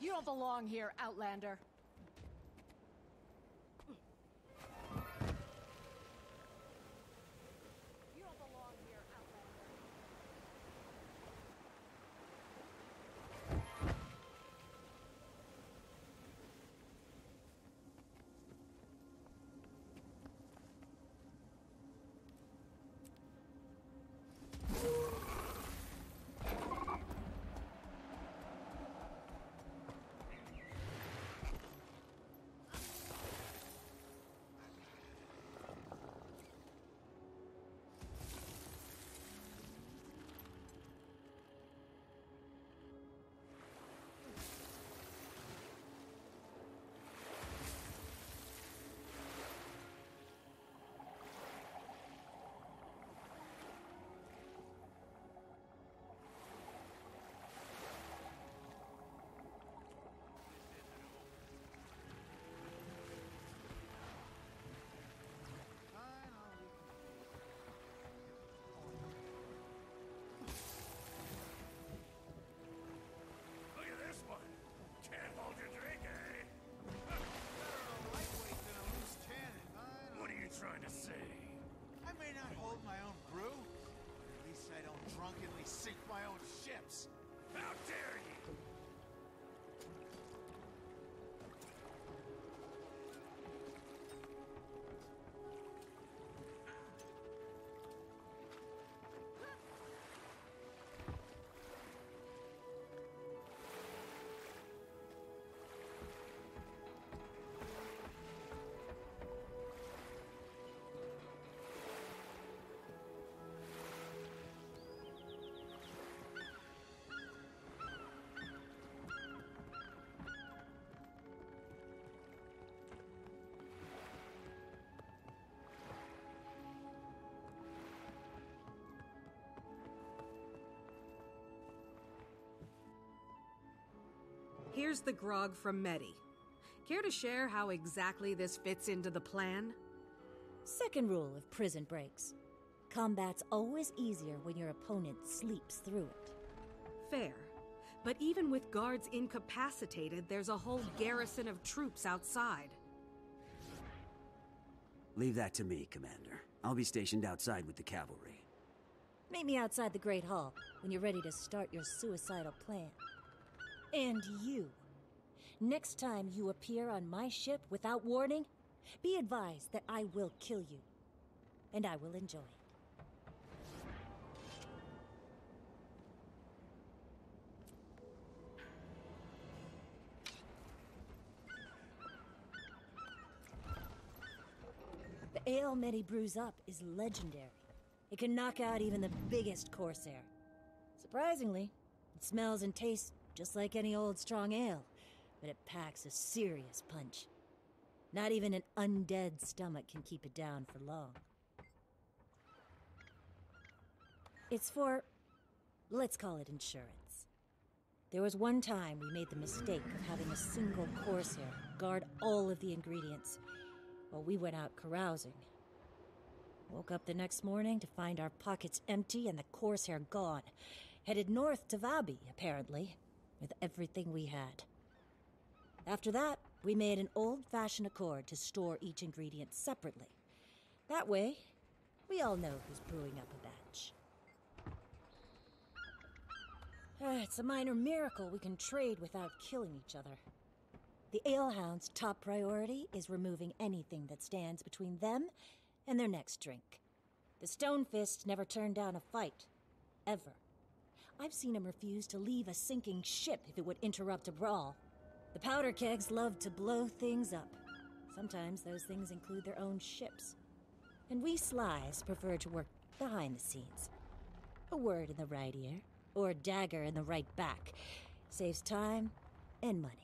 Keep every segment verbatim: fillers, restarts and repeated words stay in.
You don't belong here, Outlander. You don't belong here, Outlander. Trying to say? I may not hold my own brew, but at least I don't drunkenly sink my own ships. How dare you! Here's the grog from Medi. Care to share how exactly this fits into the plan? Second rule of prison breaks. Combat's always easier when your opponent sleeps through it. Fair. But even with guards incapacitated, there's a whole garrison of troops outside. Leave that to me, Commander. I'll be stationed outside with the cavalry. Meet me outside the Great Hall when you're ready to start your suicidal plan. And you. Next time you appear on my ship without warning, be advised that I will kill you. And I will enjoy it. The ale Medi brews up is legendary. It can knock out even the biggest Corsair. Surprisingly, it smells and tastes just like any old strong ale, but it packs a serious punch. Not even an undead stomach can keep it down for long. It's for, let's call it insurance. There was one time we made the mistake of having a single Corsair guard all of the ingredients while we went out carousing. Woke up the next morning to find our pockets empty and the Corsair gone. Headed north to Vabi, apparently, with everything we had. After that, we made an old-fashioned accord to store each ingredient separately. That way, we all know who's brewing up a batch. Uh, it's a minor miracle we can trade without killing each other. The Alehound's top priority is removing anything that stands between them and their next drink. The Stonefist never turned down a fight. Ever. I've seen him refuse to leave a sinking ship if it would interrupt a brawl. The powder kegs love to blow things up. Sometimes those things include their own ships. And we Slies prefer to work behind the scenes. A word in the right ear, or a dagger in the right back, saves time and money.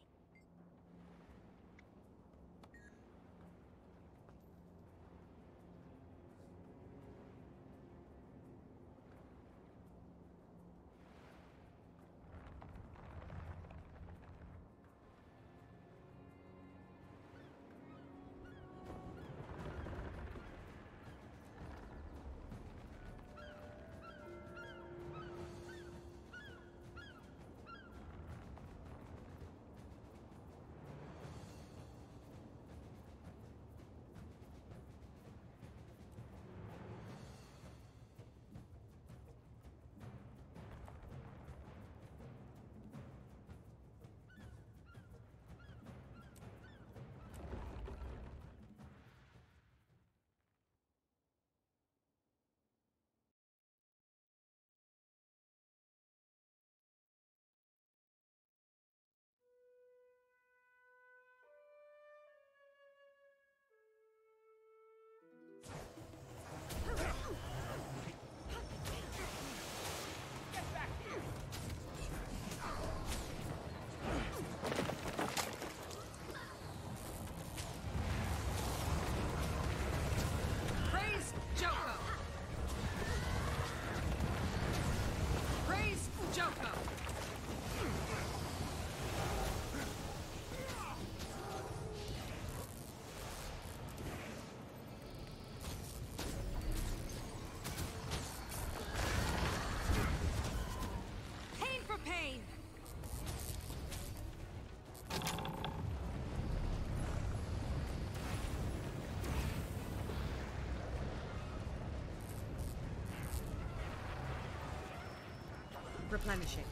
Replenishing.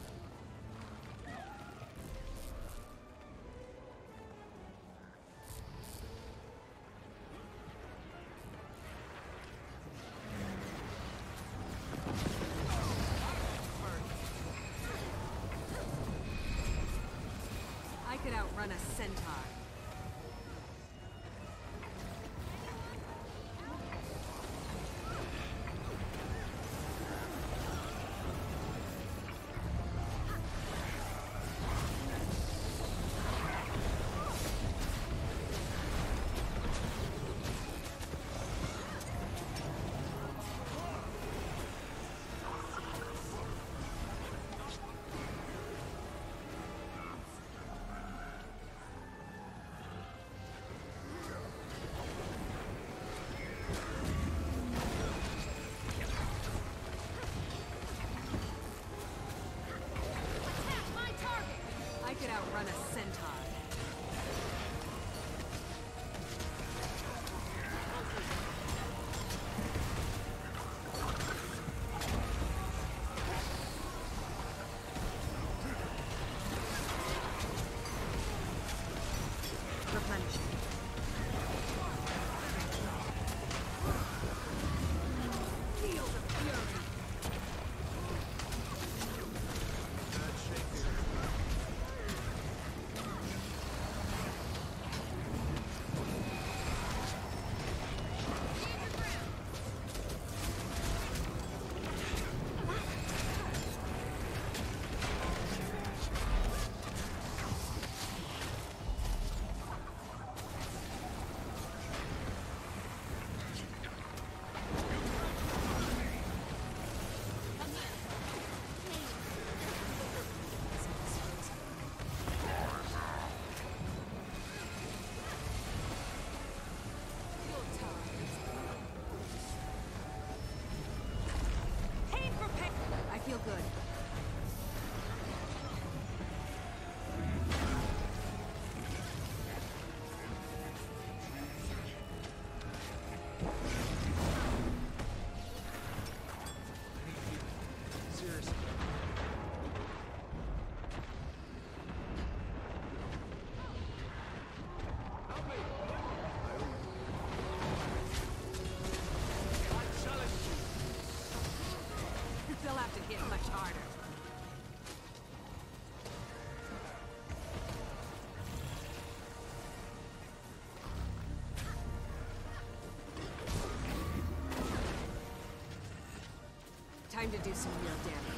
I could outrun a centaur. I could outrun a centaur. Replenishing. Field of fury. I feel good. Seriously. Help me! I challenge you. They'll have to hit much harder. Time to do some real damage.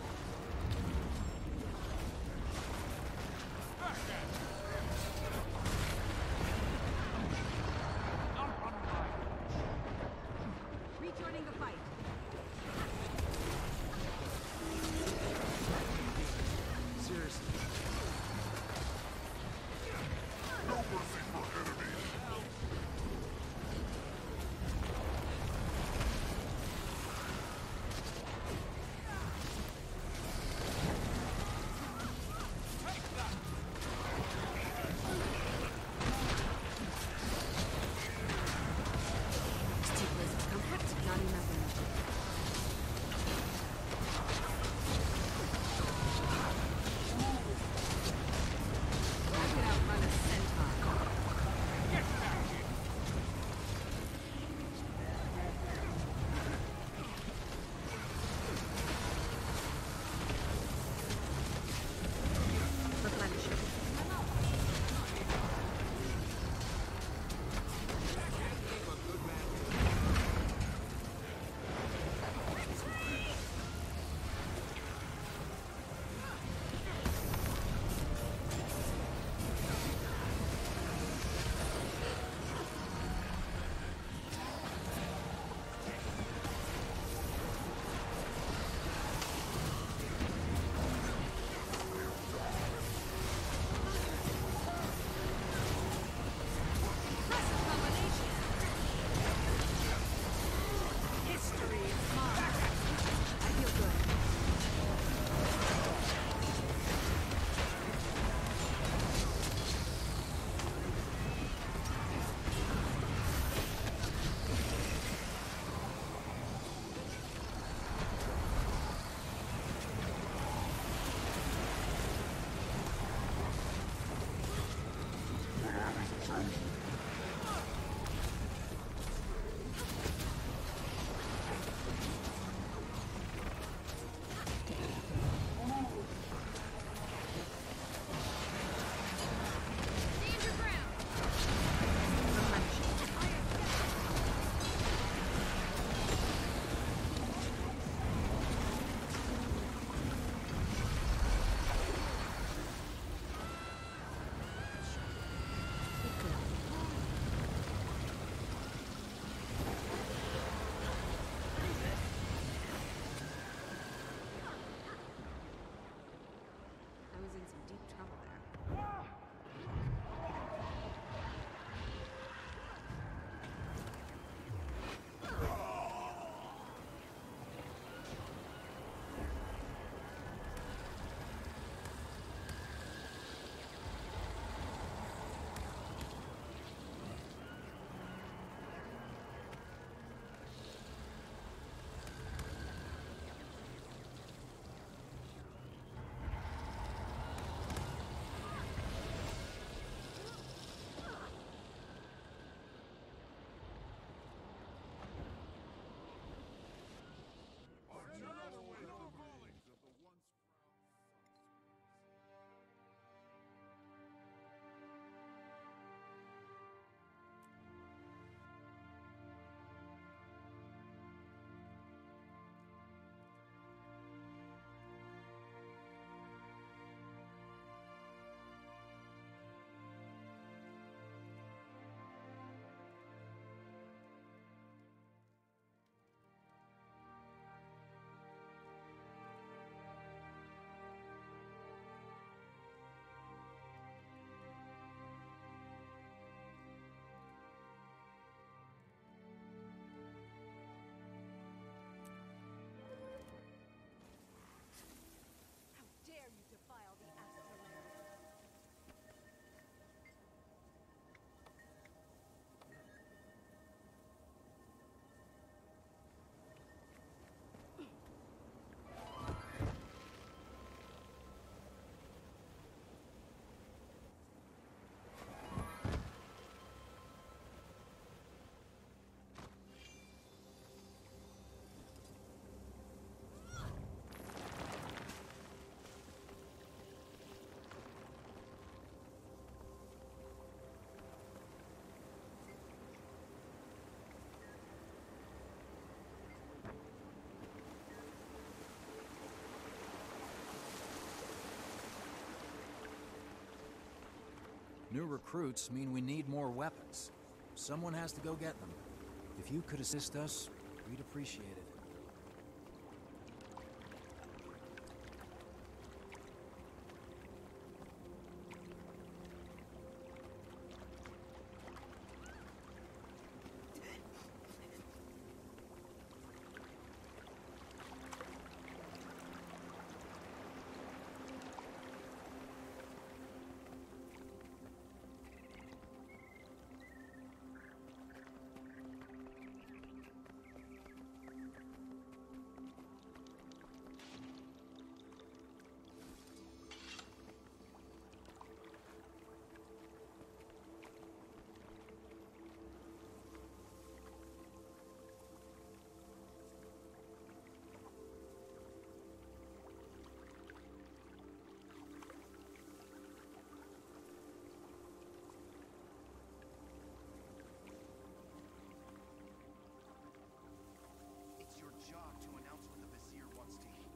Rejoining the fight. Seriously. No mercy for enemies. New recruits mean we need more weapons. Someone has to go get them. If you could assist us, we'd appreciate it. It's your job to announce what the Vizier wants to hear.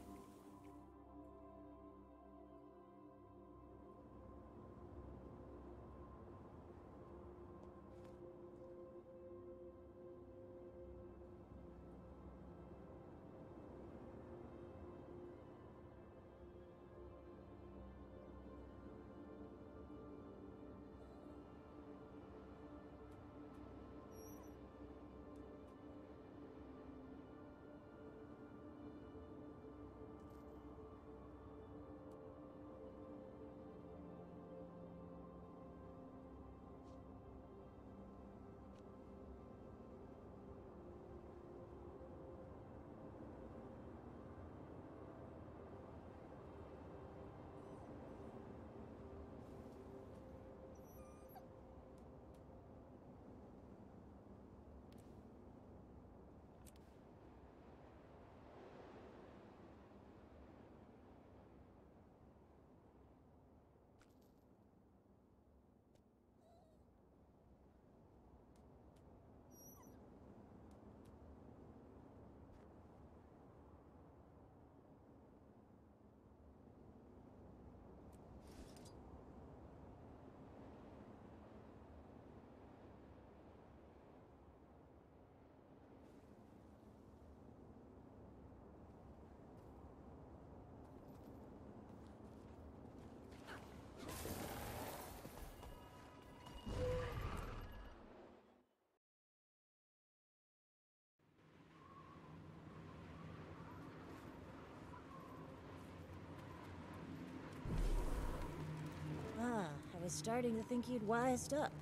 Ah, I was starting to think you'd wised up.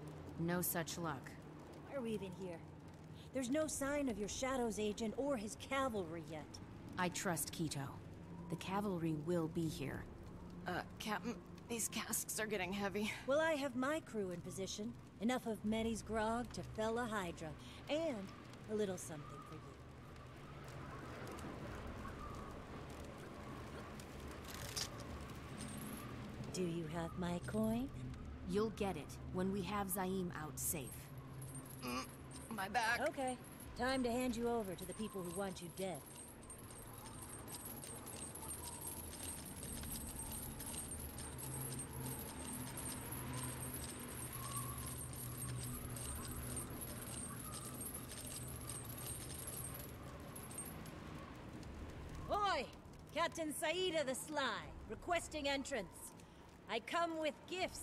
No such luck. Why are we even here? There's no sign of your Shadows agent or his cavalry yet. I trust Quito. The cavalry will be here. Uh, Captain, these casks are getting heavy. Well, I have my crew in position. Enough of Meddy's grog to fell a Hydra. And a little something for you. Do you have my coin? You'll get it when we have Zaim out safe. Mm, my back. Okay. Time to hand you over to the people who want you dead. Oi! Captain Saida the Sly, requesting entrance. I come with gifts.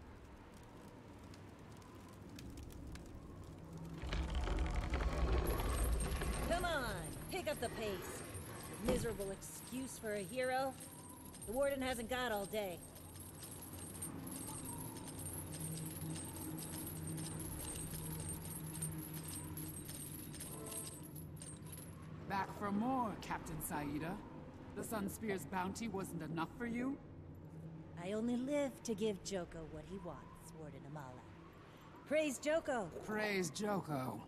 Come on, pick up the pace. Miserable excuse for a hero. The Warden hasn't got all day. Back for more, Captain Saida. The Sunspear's bounty wasn't enough for you? I only live to give Joko what he wants, Warden Amala. Praise Joko! Praise Joko.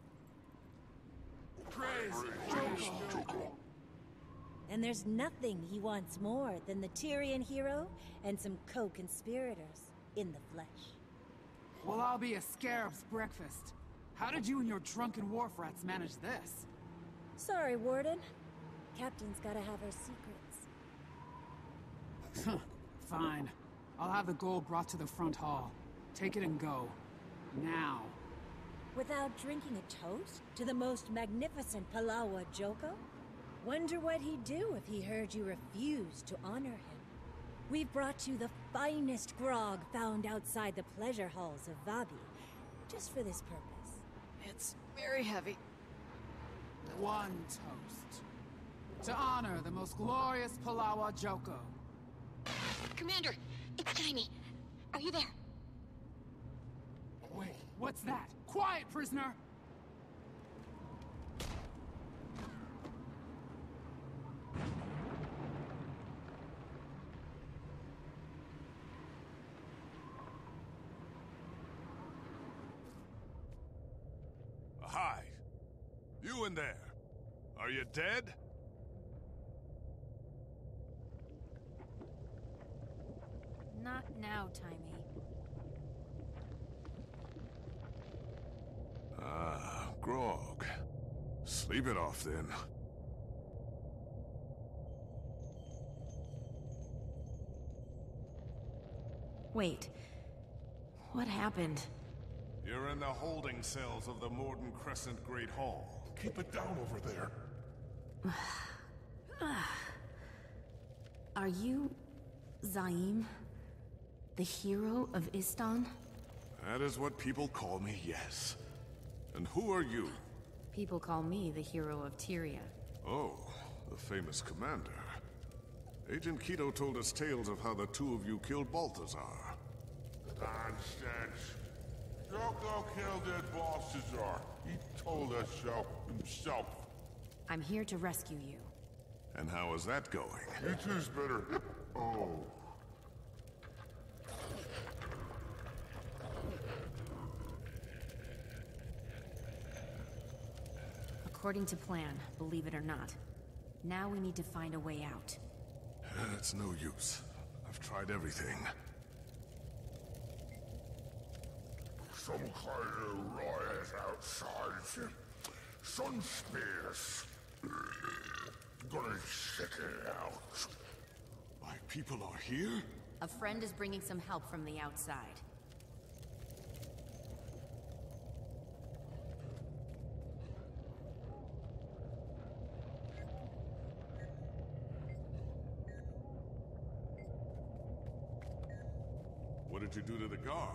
Praise Joko. And there's nothing he wants more than the Tyrian hero and some co-conspirators in the flesh. Well, I'll be a scarab's breakfast. How did you and your drunken wharf rats manage this? Sorry, Warden. Captain's gotta have her secrets. Fine. I'll have the gold brought to the front hall. Take it and go. Now. Without drinking a toast to the most magnificent Palawa Joko? Wonder what he'd do if he heard you refuse to honor him. We've brought you the finest grog found outside the pleasure halls of Vabi, just for this purpose. It's very heavy. One toast. To honor the most glorious Palawa Joko. Commander, it's Jaime. Are you there? Wait, what's that? Quiet, prisoner! Hi. You in there. Are you dead? Not now, Jaime. Ah, grog. Sleep it off then. Wait. What happened? You're in the holding cells of the Morden Crescent Great Hall. Keep it down over there. Are you... Zaim? The Hero of Istan? That is what people call me, yes. And who are you? People call me the Hero of Tyria. Oh, the famous commander. Agent Keto told us tales of how the two of you killed Balthazar. Nonsense. Joko killed that Balthazar. He told us so himself. I'm here to rescue you. And how is that going? It is better. Oh. According to plan, believe it or not. Now we need to find a way out. It's no use. I've tried everything. Some kind of riot outside. Sun spears. Gonna check it out. My people are here? A friend is bringing some help from the outside. What did you do to the guard?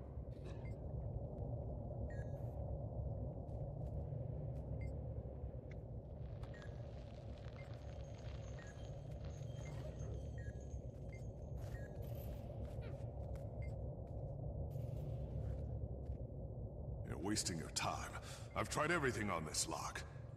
You're wasting your time. I've tried everything on this lock.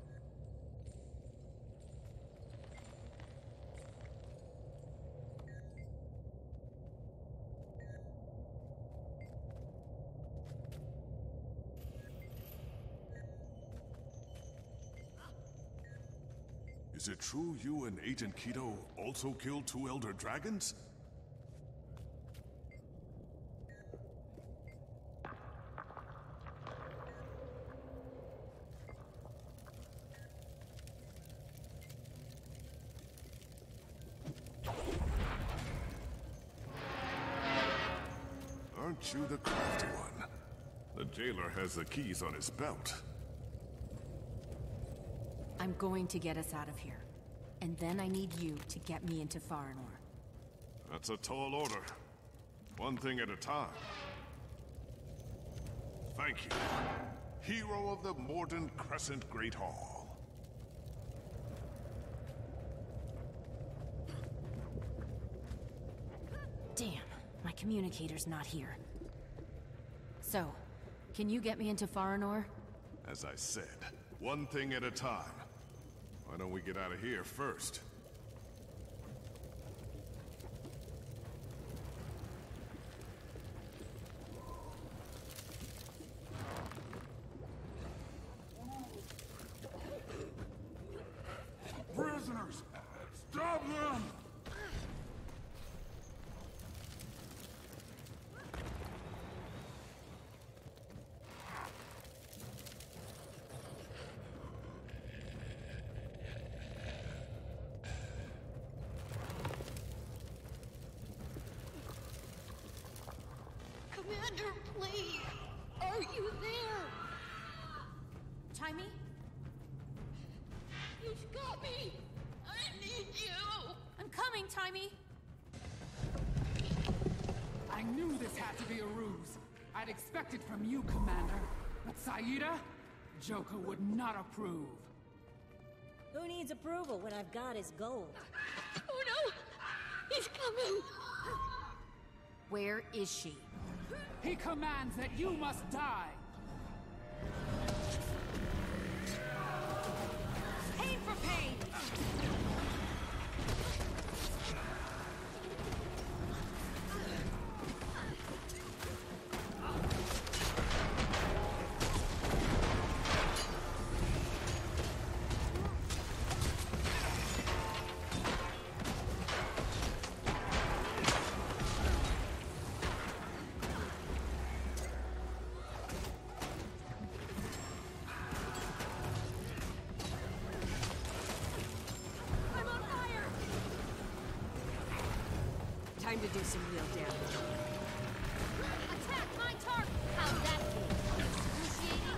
Is it true you and Agent Keto also killed two Elder Dragons? Aren't you the crafty one? The jailer has the keys on his belt. I'm going to get us out of here. And then I need you to get me into Farinor. That's a tall order. One thing at a time. Thank you. Hero of the Morden Crescent Great Hall. Damn, my communicator's not here. So, can you get me into Farinor? As I said, one thing at a time. Why don't we get out of here first? Prisoners! Stop them! Commander, please! Are you there? Timey? You've got me! I need you! I'm coming, Timey! I knew this had to be a ruse. I'd expect it from you, Commander. But Saida? Joker would not approve. Who needs approval when I've got his gold? Oh no! He's coming! Where is she? He commands that you must die! Pain for pain! Time to do some real damage. Attack my target! How's that feel? Excruciating?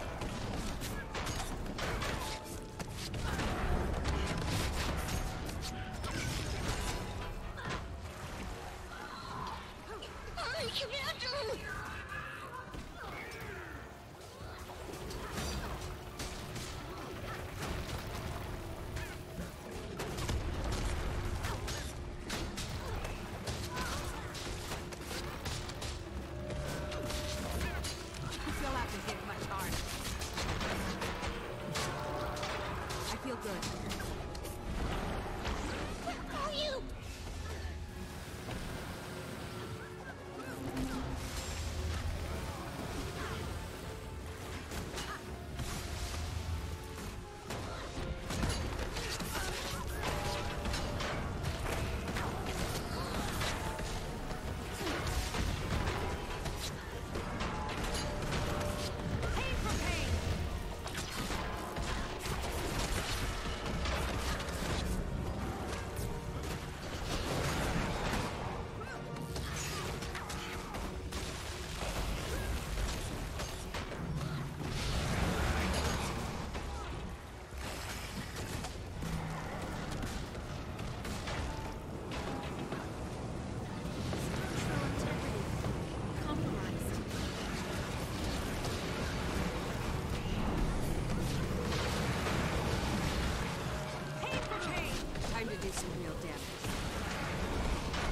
Hurry, Commander! You'll have to hit much harder. I feel good. Where are you? Pain for pain! Structural integrity compromised. Pain for pain! Time to do some real damage.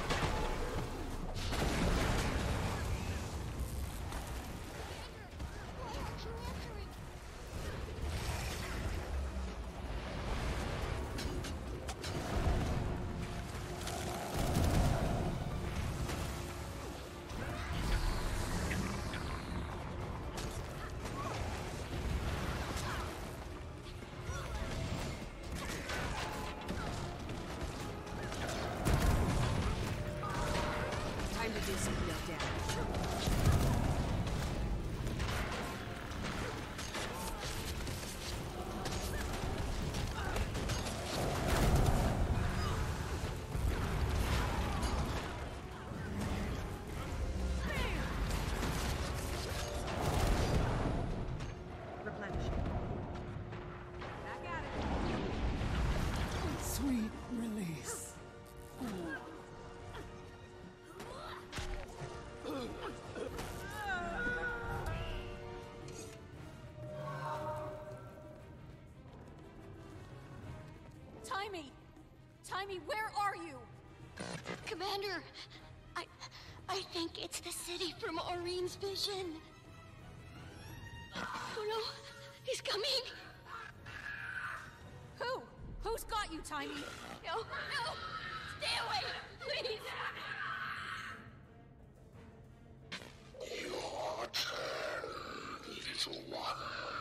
Time to do some real damage. Replenish. Back at it. Sweet release. Timey! Timey, where are you? Commander, I... I think it's the city from Aureen's vision. Oh no, he's coming! Who? Who's got you, Timey? No, no! Stay away, please! Your turn, little one.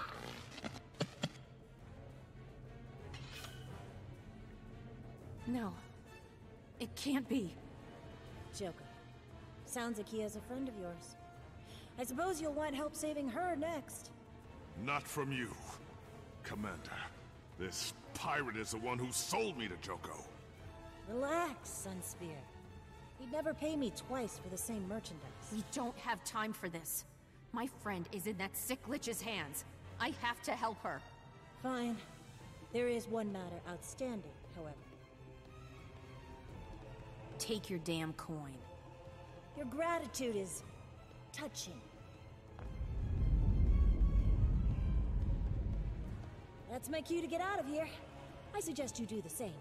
No. It can't be. Joker. Sounds like he has a friend of yours. I suppose you'll want help saving her next. Not from you, Commander. This pirate is the one who sold me to Joko. Relax, Sunspear. He'd never pay me twice for the same merchandise. We don't have time for this. My friend is in that sick lich's hands. I have to help her. Fine. There is one matter outstanding, however. Take your damn coin. Your gratitude is touching. That's my cue to get out of here. I suggest you do the same.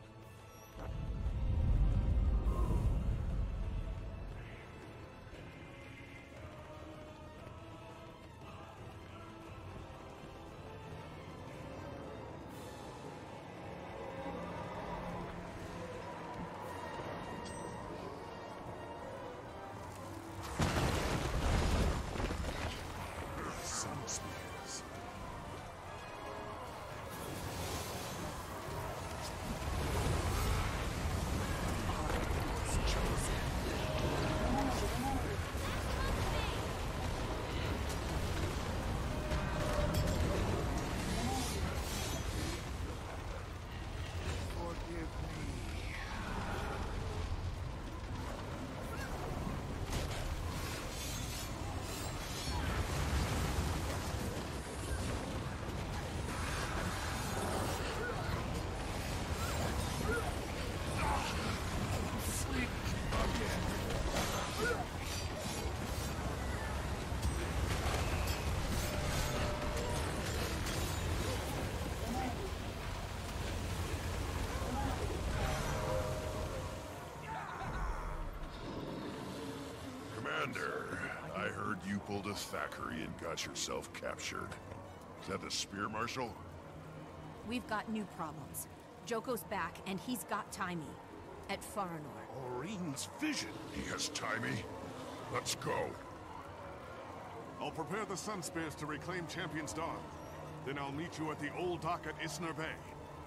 Commander, I heard you pulled a Thackeray and got yourself captured. Is that the Spear Marshal? We've got new problems. Joko's back, and he's got Taimi. At Faranor. Orion's vision. He has Taimi? Let's go. I'll prepare the Sun Spears to reclaim Champion's Dawn. Then I'll meet you at the old dock at Isner Bay.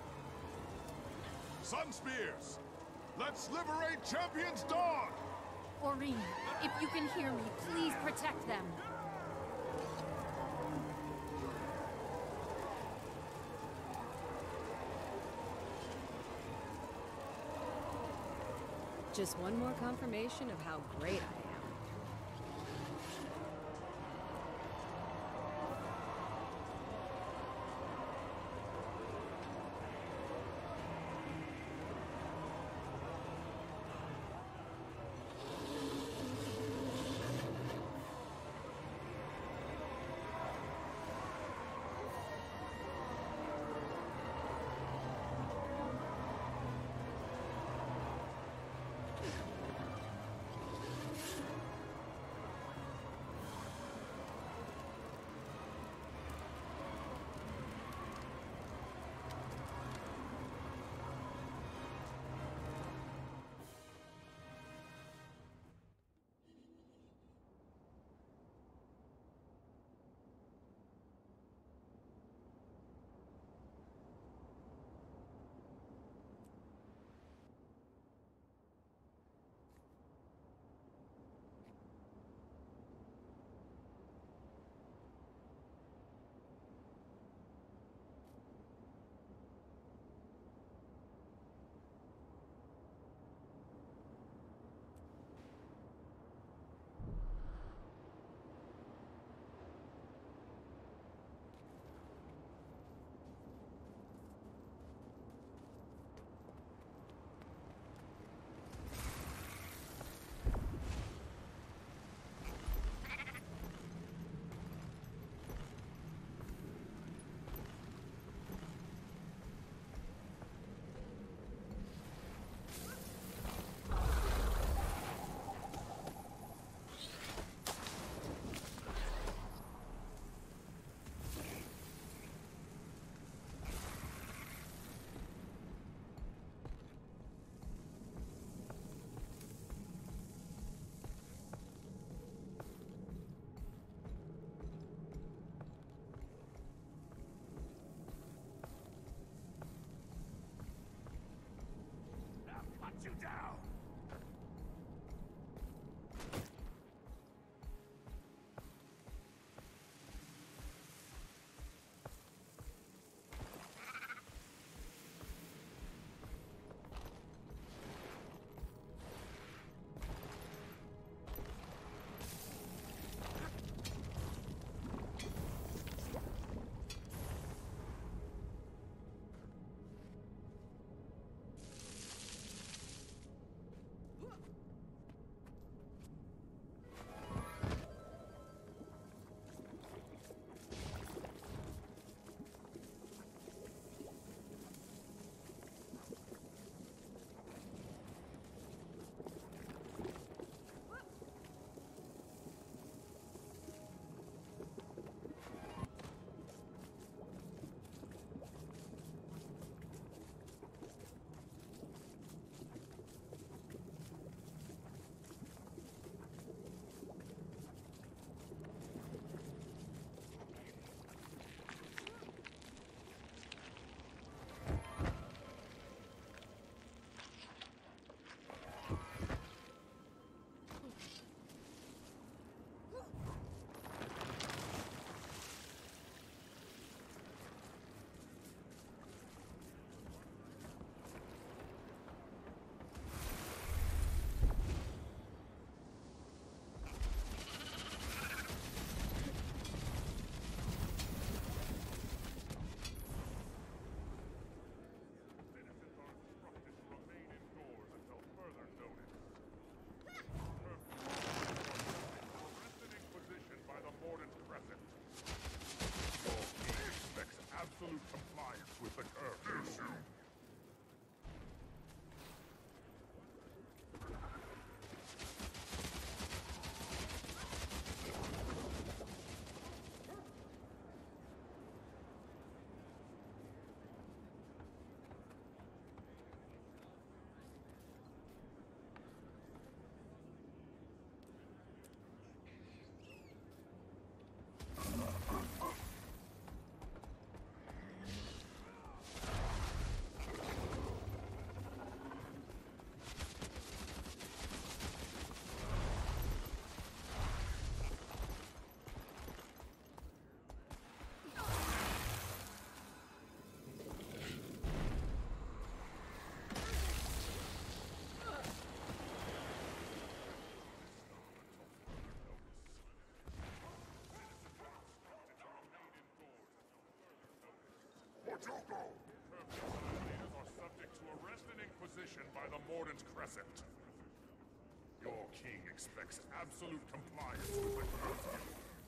Sun Spears! Let's liberate Champion's Dawn! Oreen, if you can hear me, please protect them. Just one more confirmation of how great I am. Joko! Leaders are subject to arrest and inquisition by the Mordant Crescent. Your king expects absolute compliance with the curfew.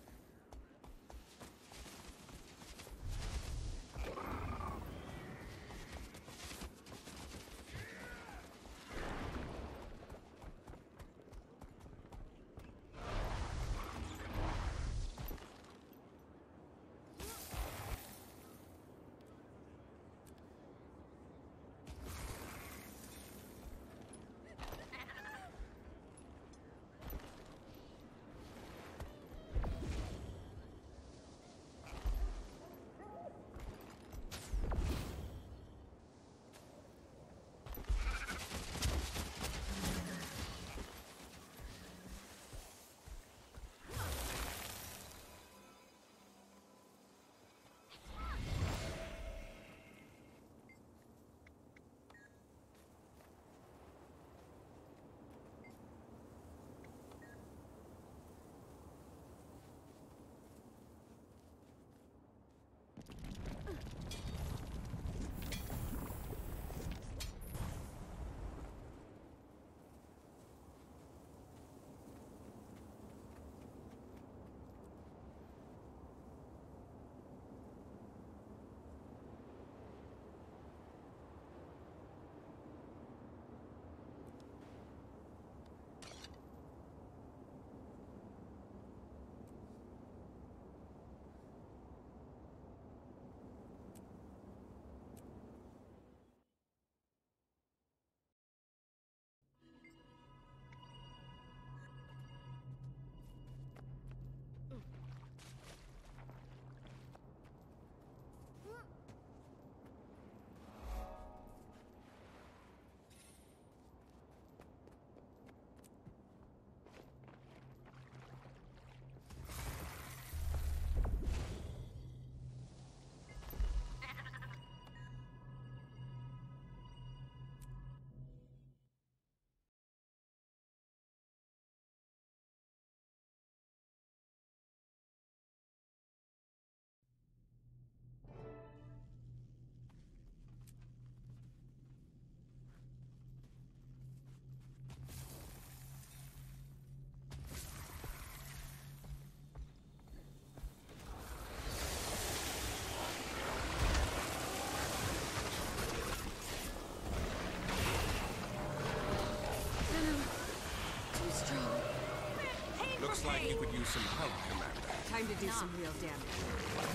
Looks like you could use some help, Commander. Time to do some real damage.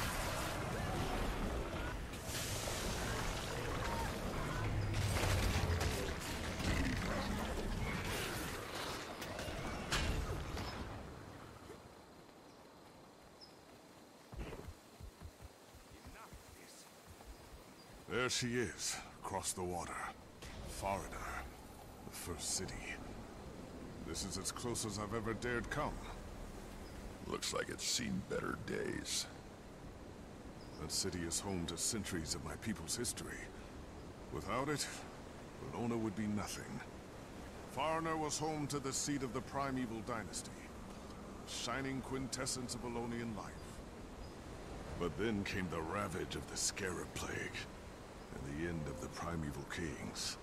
There she is, across the water. Foreigner, the first city. This is as close as I've ever dared come. Looks like it's seen better days. That city is home to centuries of my people's history. Without it, Bologna would be nothing. Foreigner was home to the seat of the primeval dynasty. A shining quintessence of Bolognian life. But then came the ravage of the Scarab Plague, and the end of the primeval kings.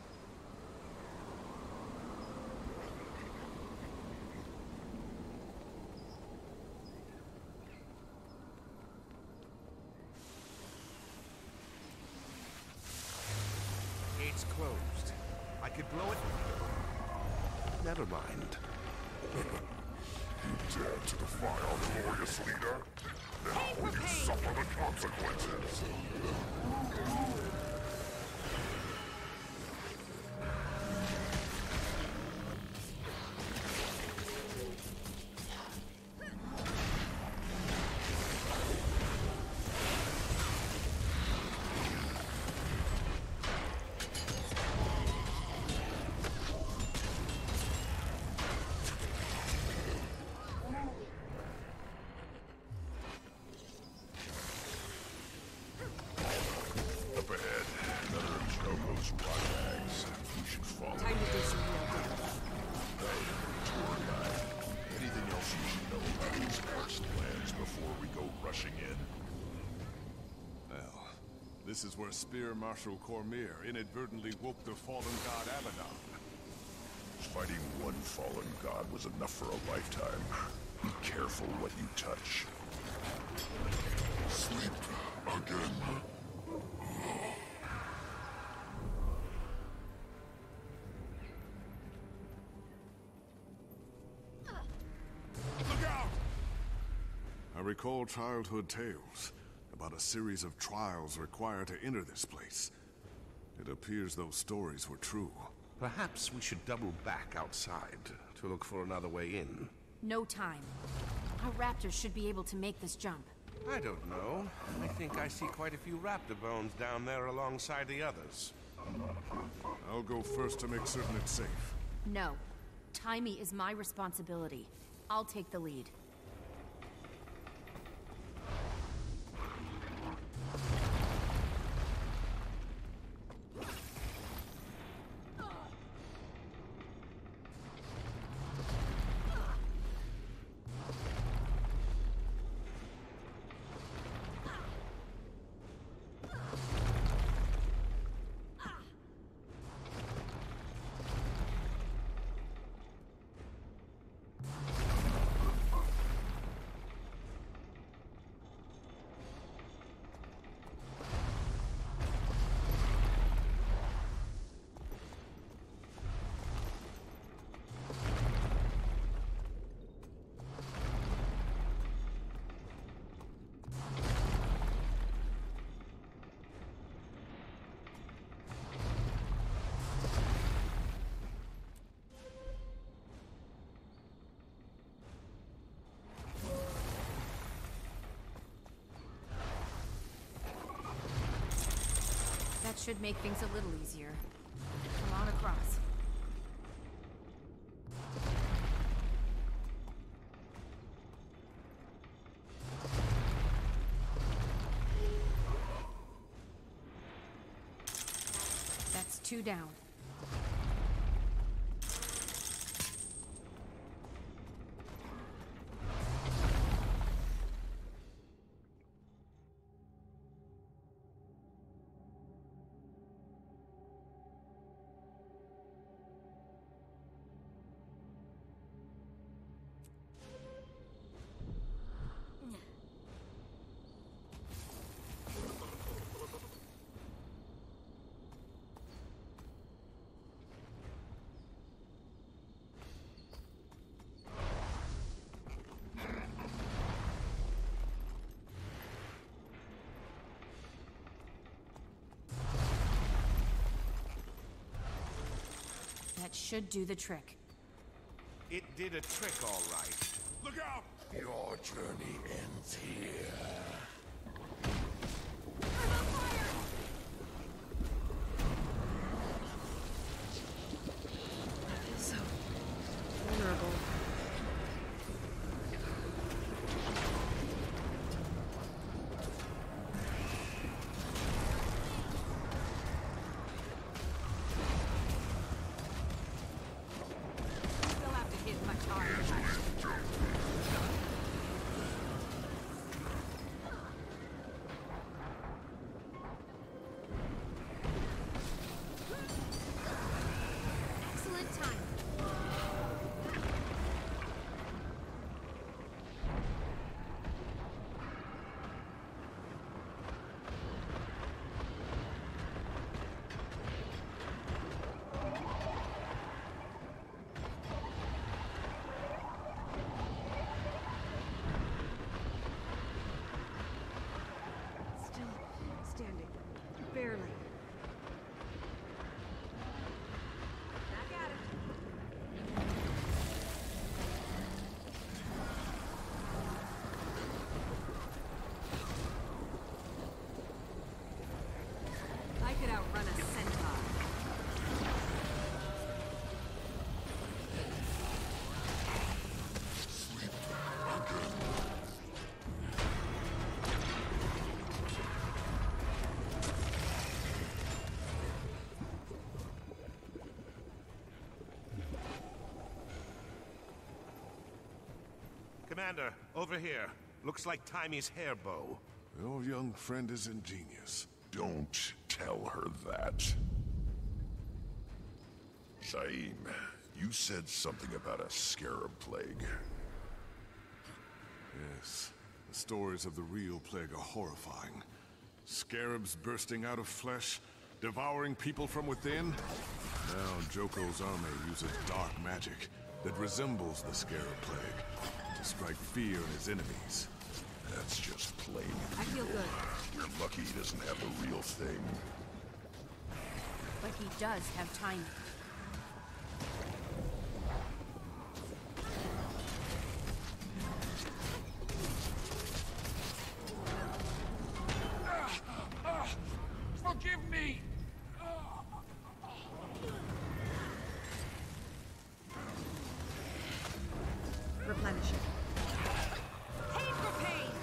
It's closed. I could blow it. Never mind. You dare to defy our glorious leader? Now will you suffer the consequences? Up ahead. This is where Spear Marshal Cormier inadvertently woke the fallen god Abaddon. Fighting one fallen god was enough for a lifetime. Be careful what you touch. Sleep again. Look out! I recall childhood tales about a series of trials required to enter this place. It appears those stories were true. Perhaps we should double back outside to look for another way in. No time. Our raptors should be able to make this jump. I don't know. I think I see quite a few raptor bones down there alongside the others. I'll go first to make certain it's safe. No. Timey is my responsibility. I'll take the lead. That should make things a little easier. Come on across. That's two down. That should do the trick. It did a trick, all right. Look out! Your journey ends here. So vulnerable. They'll have to hit much harder. Excellent time. Still standing. Barely. Back at it. I could outrun a centaur. Commander, over here. Looks like Timey's hair bow. Your young friend is ingenious. Don't tell her that. Zaim, you said something about a scarab plague. Yes. The stories of the real plague are horrifying. Scarabs bursting out of flesh, devouring people from within. Now Joko's army uses dark magic that resembles the scarab plague to strike fear in his enemies. That's just plain I feel good. You're lucky he doesn't have the real thing. But he does have timing. Forgive me! Replenishing. Pain for pain!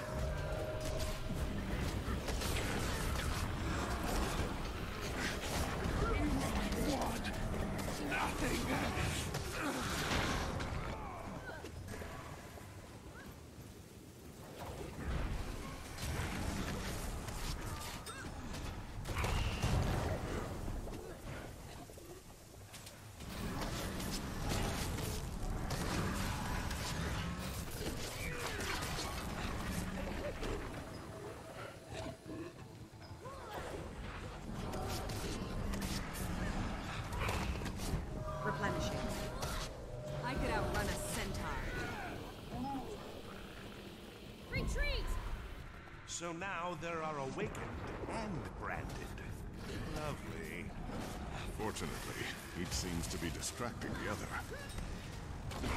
Replenishing. I could outrun a centaur. Retreat! So now there are awakened and branded. Lovely. Fortunately, each seems to be distracting the other.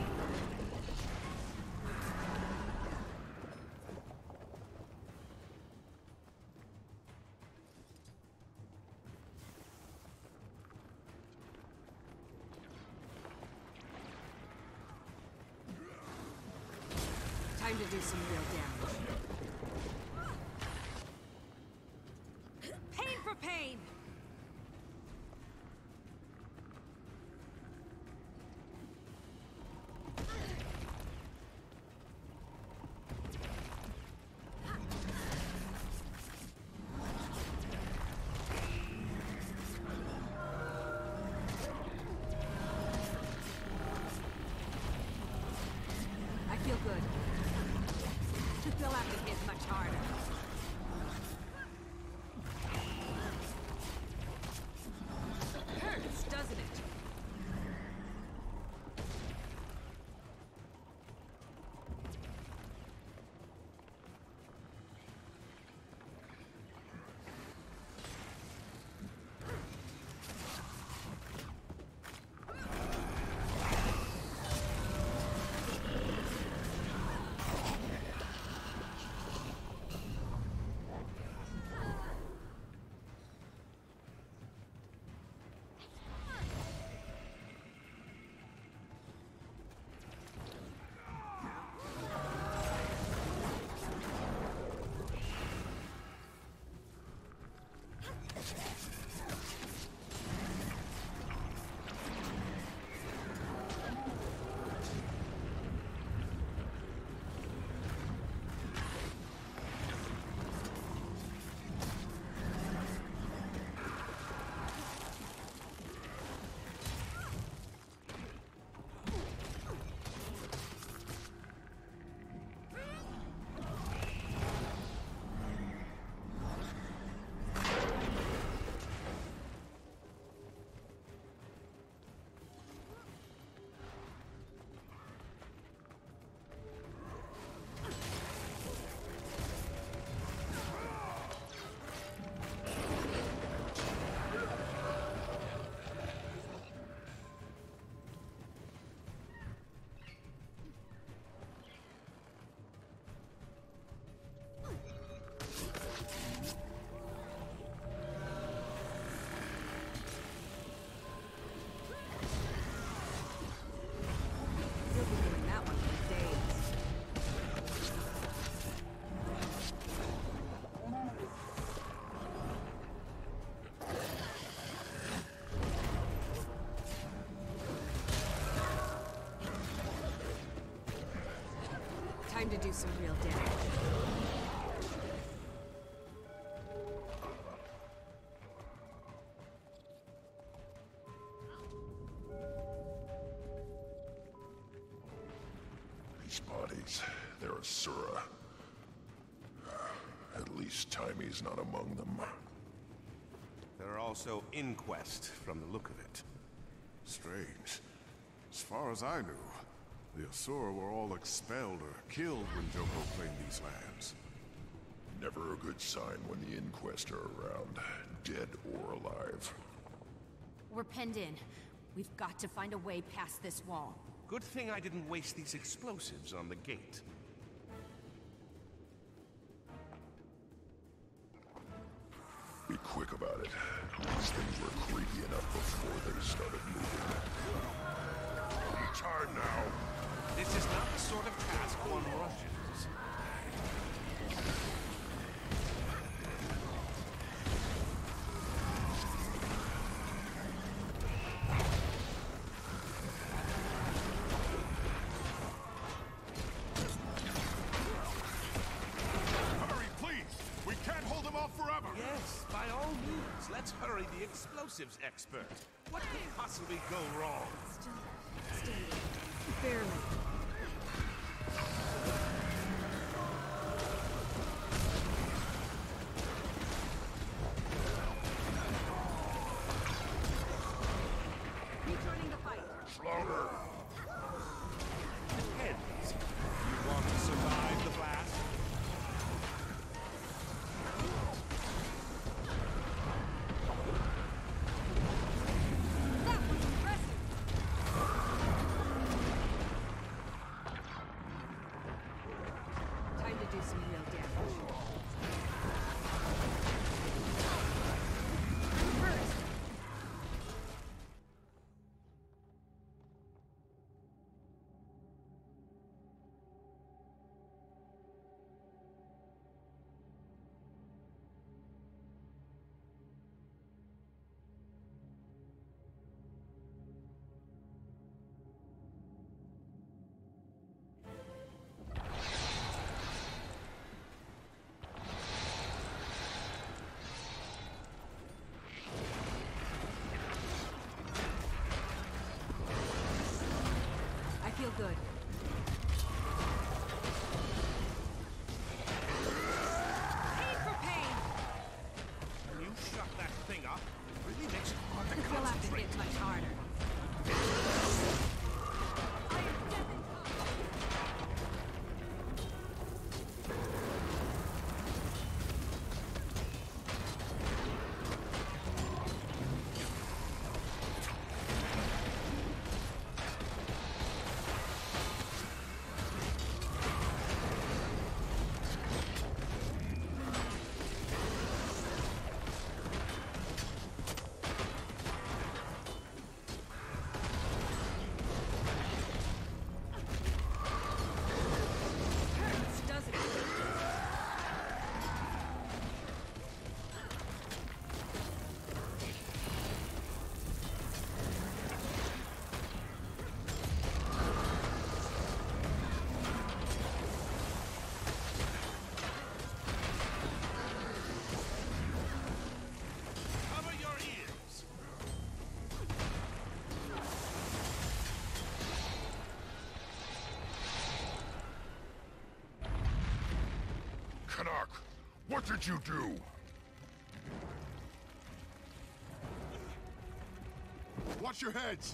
Time to do some real damage. Pain for pain! I feel good. They'll have to hit much harder. Hurts, doesn't it? Time to do some real damage. armies. They're Asura. At least Timey's not among them. There are also Inquest, from the look of it. Strange. As far as I knew, the Asura were all expelled or killed when Joko claimed these lands. Never a good sign when the Inquest are around, dead or alive. We're penned in. We've got to find a way past this wall. Good thing I didn't waste these explosives on the gate. Be quick about it. These things were creepy enough before they started moving. Turn now. This is not the sort of task one rushes. Yes, by all means, let's hurry the explosives expert. What could possibly go wrong? Still standing. Barely. Rejoining the fight. Slaughter! Depends. You want to survive the blast? I feel good. Pain for pain! When you shut that thing up, it really makes it hard to You'll have to concentrate. hit much harder. Canuck, what did you do? Watch your heads!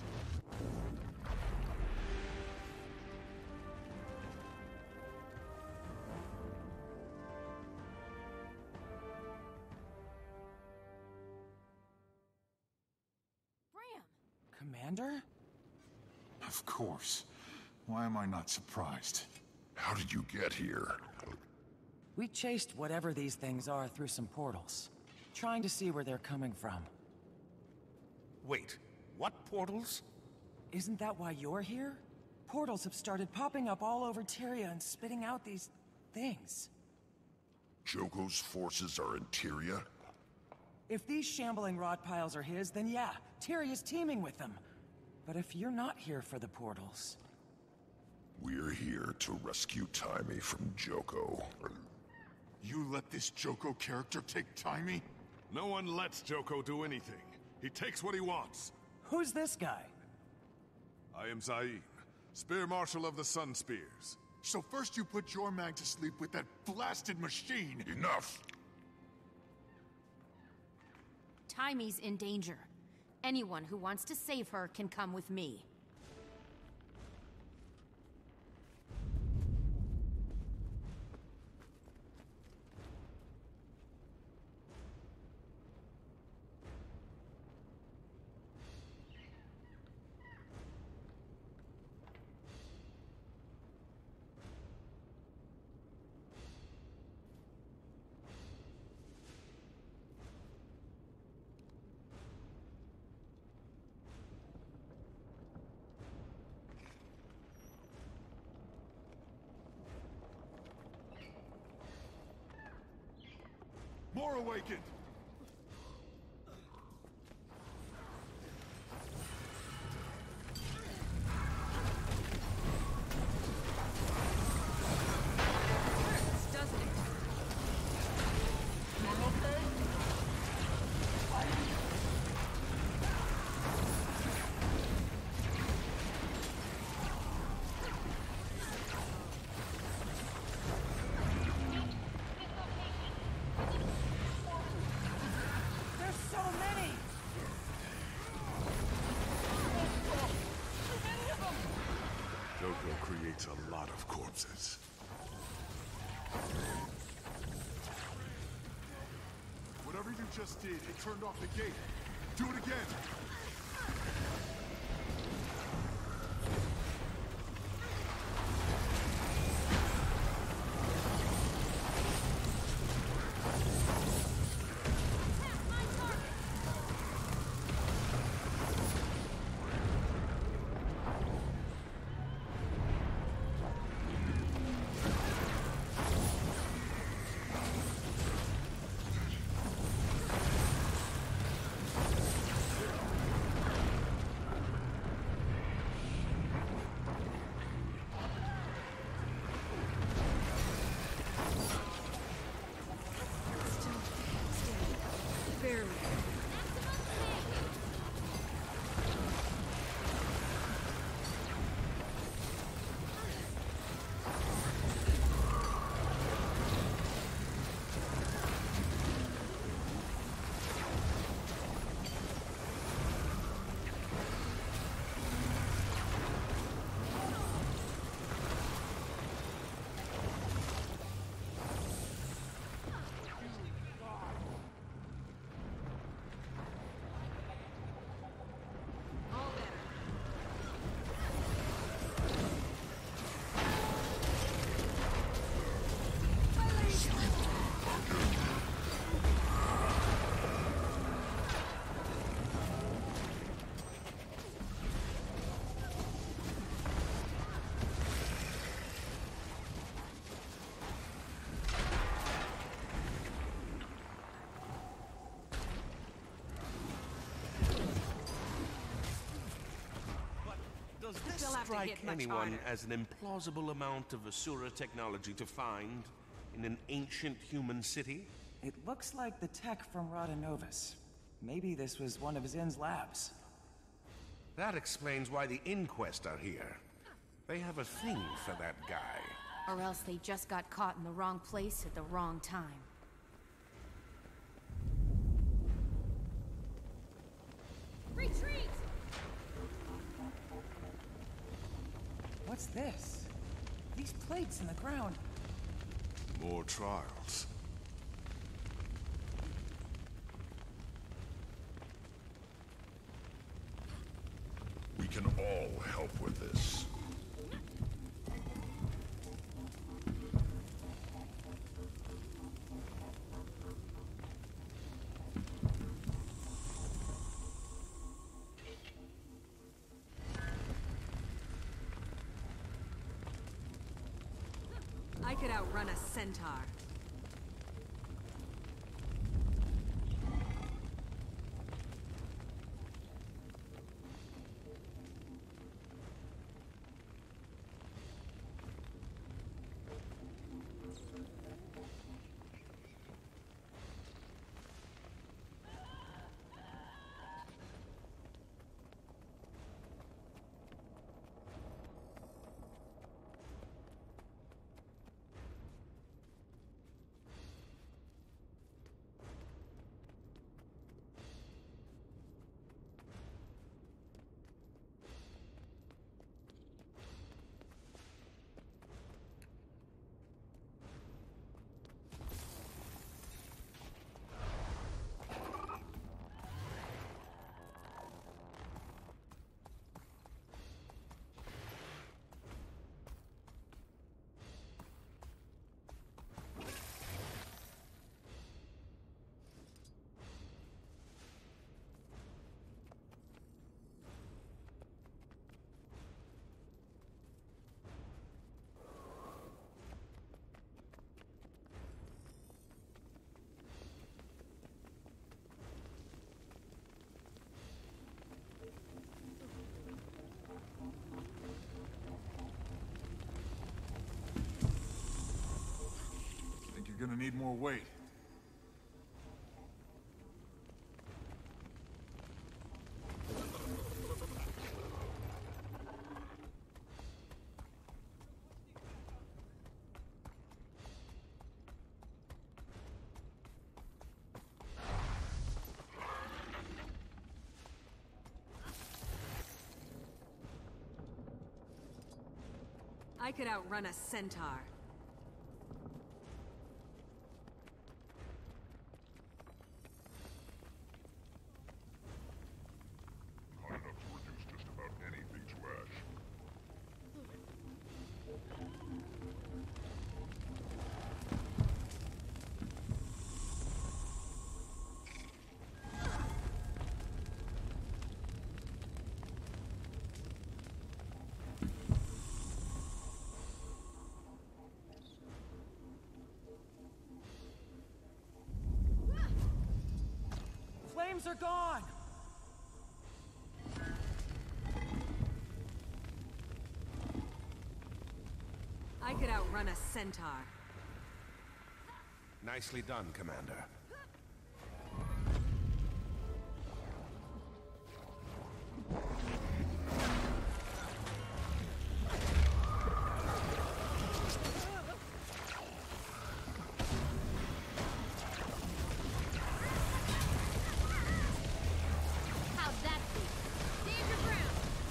Commander? Of course. Why am I not surprised? How did you get here? We chased whatever these things are through some portals, trying to see where they're coming from. Wait, what portals? Isn't that why you're here? Portals have started popping up all over Tyria and spitting out these things. Joko's forces are in Tyria? If these shambling rod piles are his, then yeah, Tyria's teaming with them. But if you're not here for the portals... We're here to rescue Timey from Joko. You let this Joko character take Timey? No one lets Joko do anything. He takes what he wants. Who's this guy? I am Zain, Spear Marshal of the Sun Spears. So first you put your man to sleep with that blasted machine. Enough! Taimi's in danger. Anyone who wants to save her can come with me. More awakened! Creates a lot of corpses. Whatever you just did, it turned off the gate. Do it again! Does this Still have to strike hit much anyone harder. as an implausible amount of Asura technology to find in an ancient human city? It looks like the tech from Radhanovus. Maybe this was one of Zin's labs. That explains why the Inquest are here. They have a thing for that guy. Or else they just got caught in the wrong place at the wrong time. Retreat! What's this? These plates in the ground. More trials. We can all help with this. I could outrun a centaur. gonna need more weight. I could outrun a centaur. Hot enough to reduce just about anything to ash. Flames are gone! I could outrun a centaur. Nicely done, Commander. How'd that be? Stand your ground!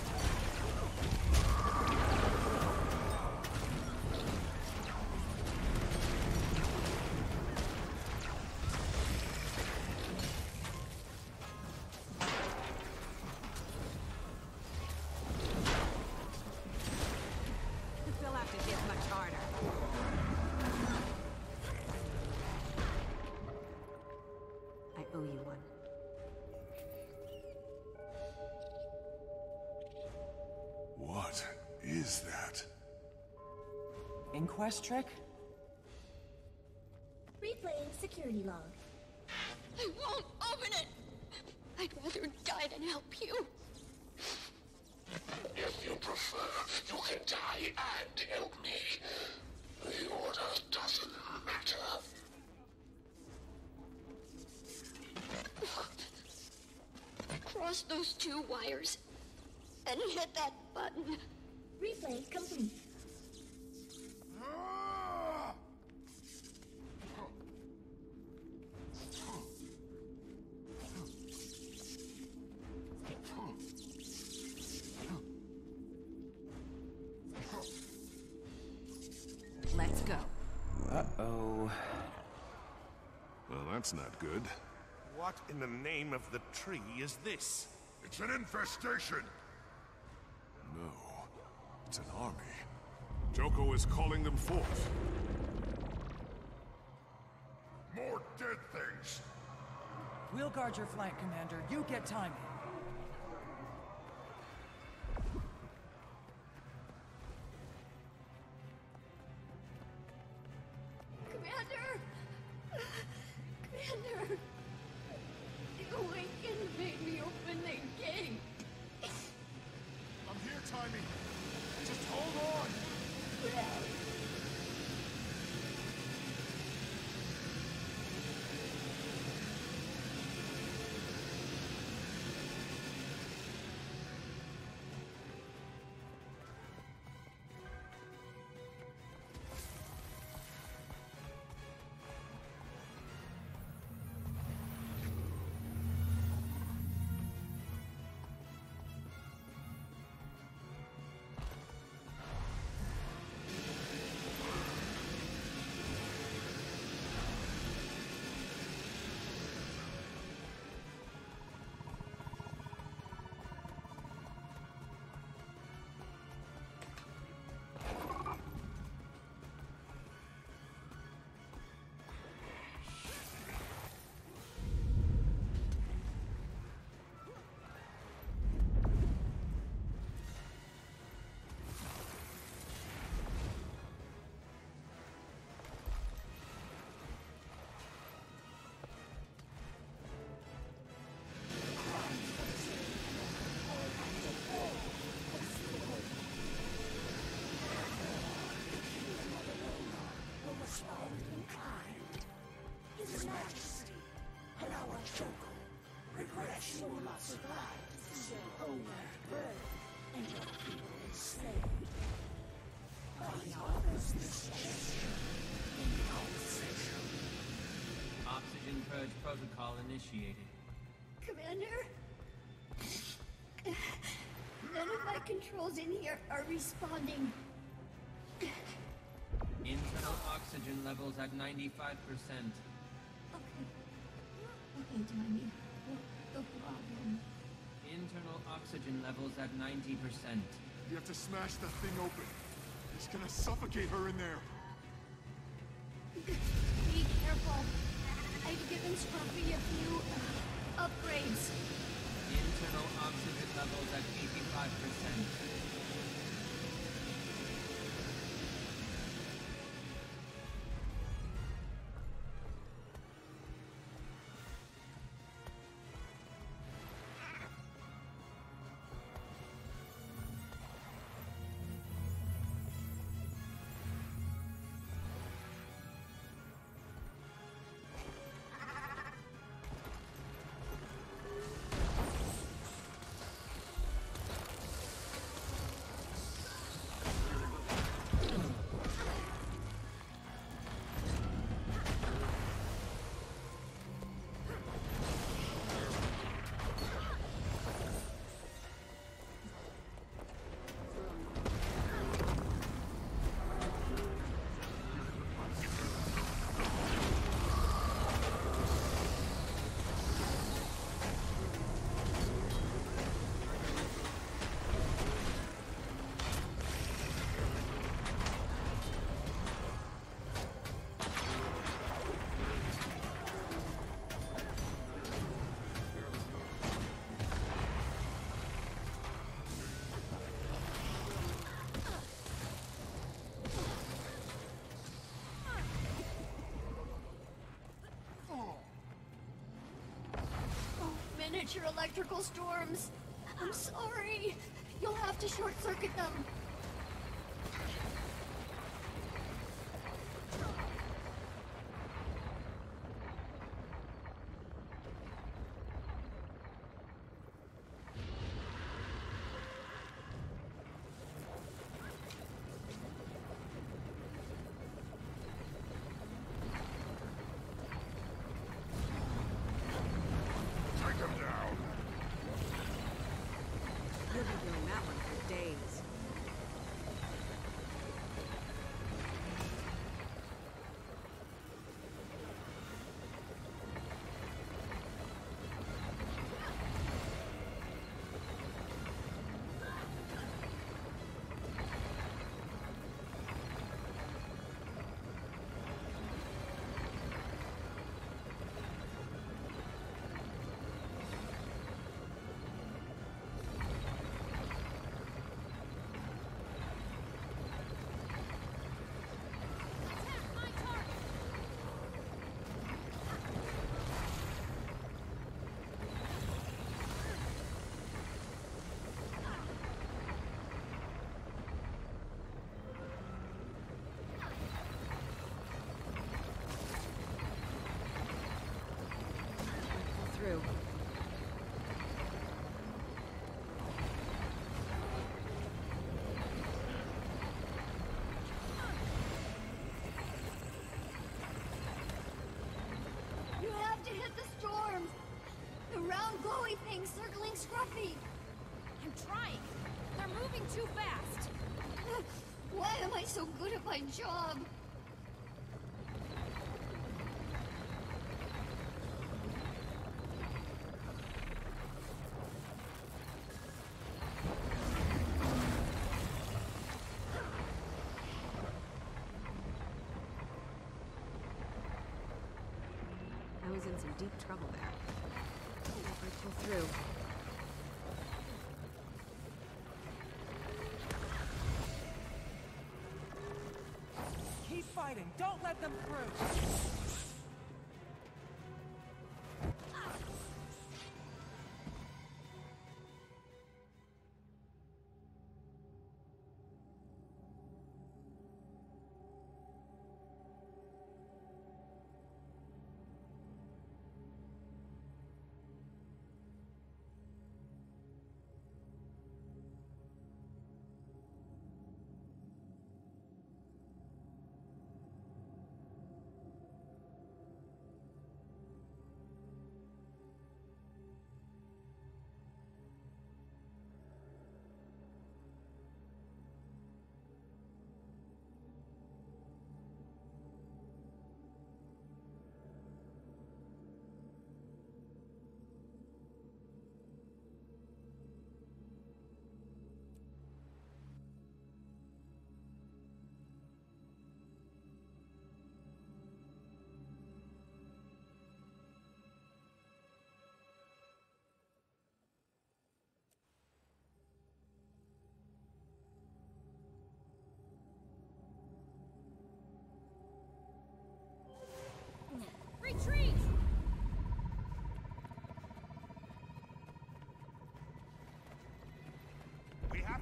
They'll have to hit much harder. I owe you one. What is that? Inquest trick? Replaying security log. I won't open it! I'd rather die than help you. If you prefer, you can die and help me. The order doesn't matter. Cross those two wires and hit that button. Replay complete. Let's go. Uh-oh. Well, that's not good. What in the name of the tree is this? It's an infestation! No. It's an army. Joko is calling them forth. More dead things! We'll guard your flank, Commander. You get timing. Commander! Commander! The Awakened made me open the gate! I'm here, Timey. Just hold on. majesty, allow a Joko. Regrets you will not survive to see your homeland burned and your people enslaved. But he offers this gesture in compensation. Oxygen purge protocol initiated. Commander? None of my controls in here are responding. Internal oxygen levels at ninety-five percent. Okay. Okay, Tiny. What's the problem? Internal oxygen levels at ninety percent. You have to smash the thing open. He's gonna suffocate her in there. Be careful. I've given Scruffy a few uh, upgrades. Internal oxygen levels at eighty-five percent. Miniature electrical storms. I'm sorry. You'll have to short-circuit them. You'll be doing that one for days. Through. You have to hit the storms. The round glowy thing circling Scruffy. I'm trying. They're moving too fast. Why am I so good at my job? I was in some deep trouble there. If I pull through. Keep fighting. Don't let them through.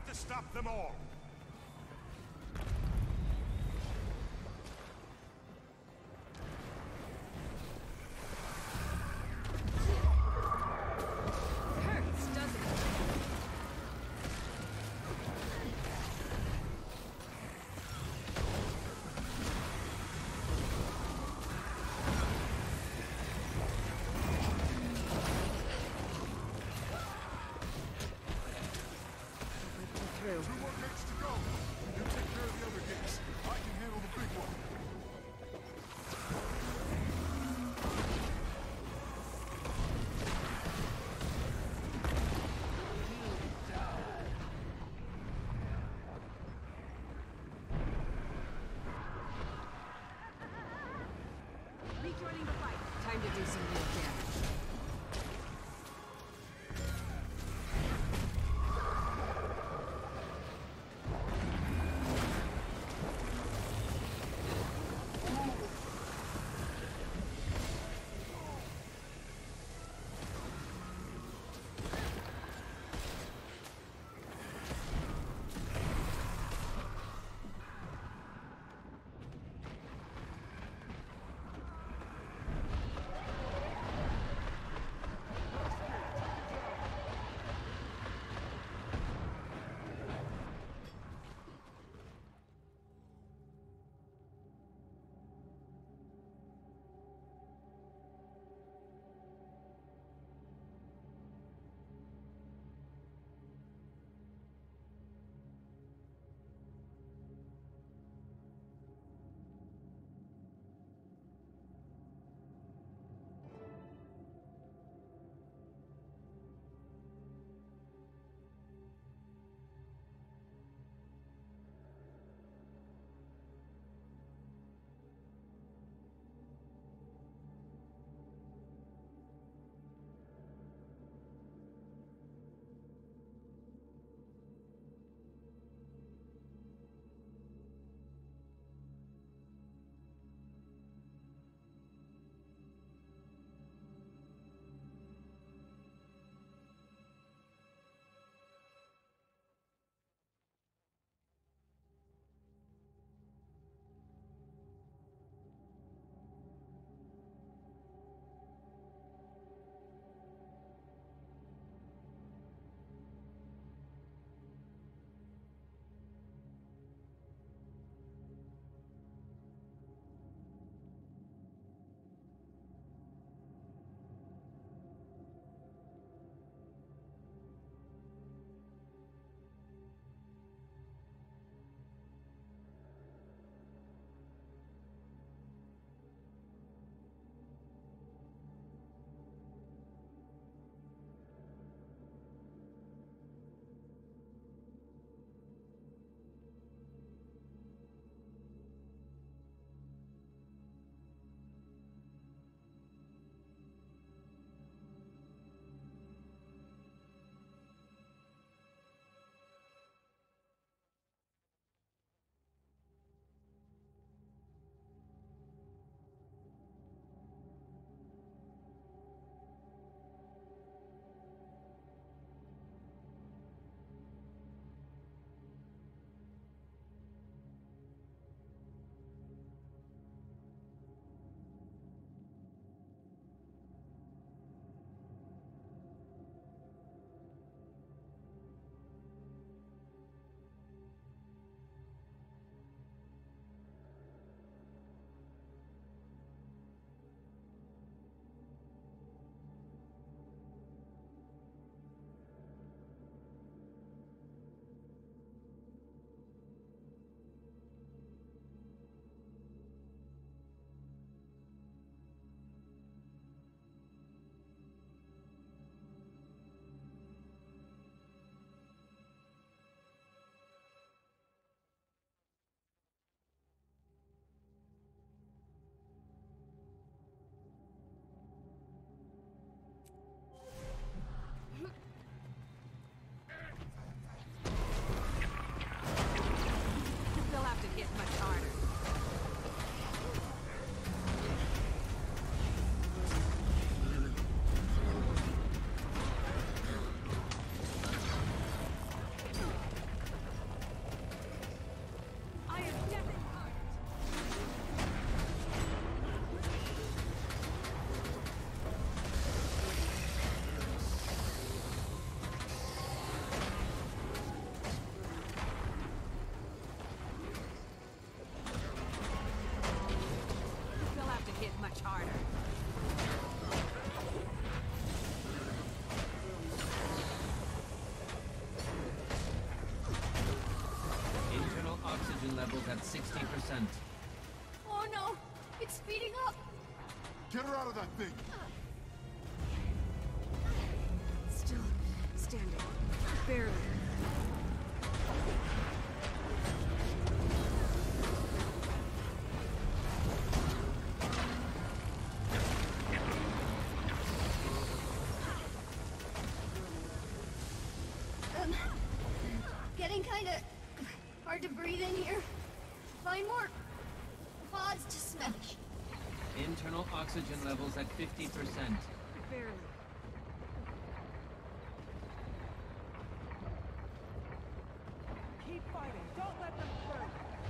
have to stop them all! Hurts, doesn't it? Two more gates to go. You take care of the other gates. I can handle the big one. Rejoining the fight. Time to do some real damage. at sixty percent. Oh no! It's speeding up! Get her out of that thing! Still standing. Barely. Um, getting kinda hard to breathe in here. Find more pods to smash. Internal oxygen levels at fifty percent. Barely. Keep fighting. Don't let them through.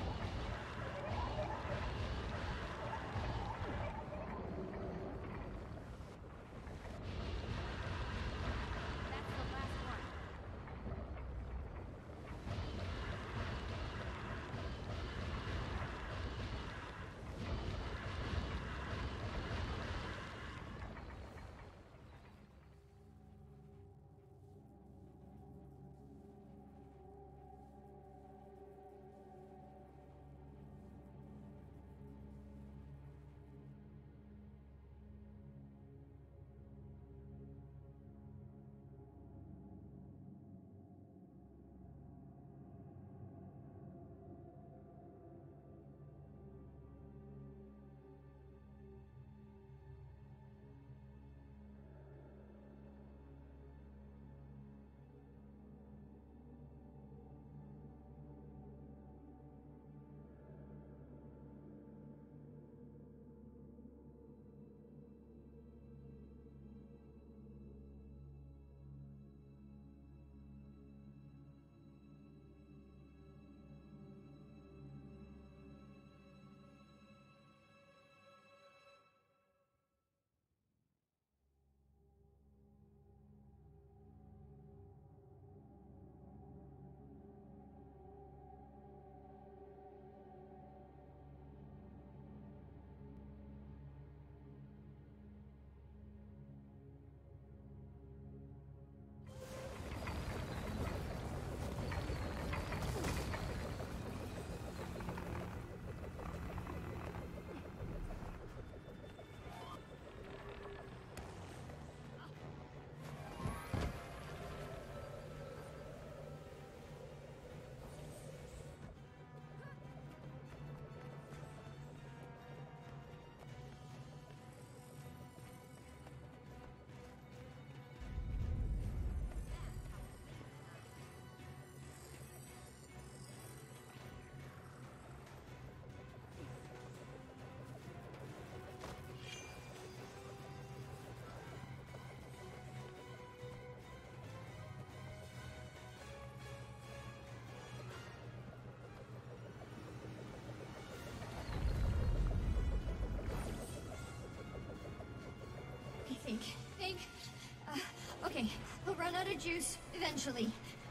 Think, think. Uh, okay, we'll run out of juice eventually.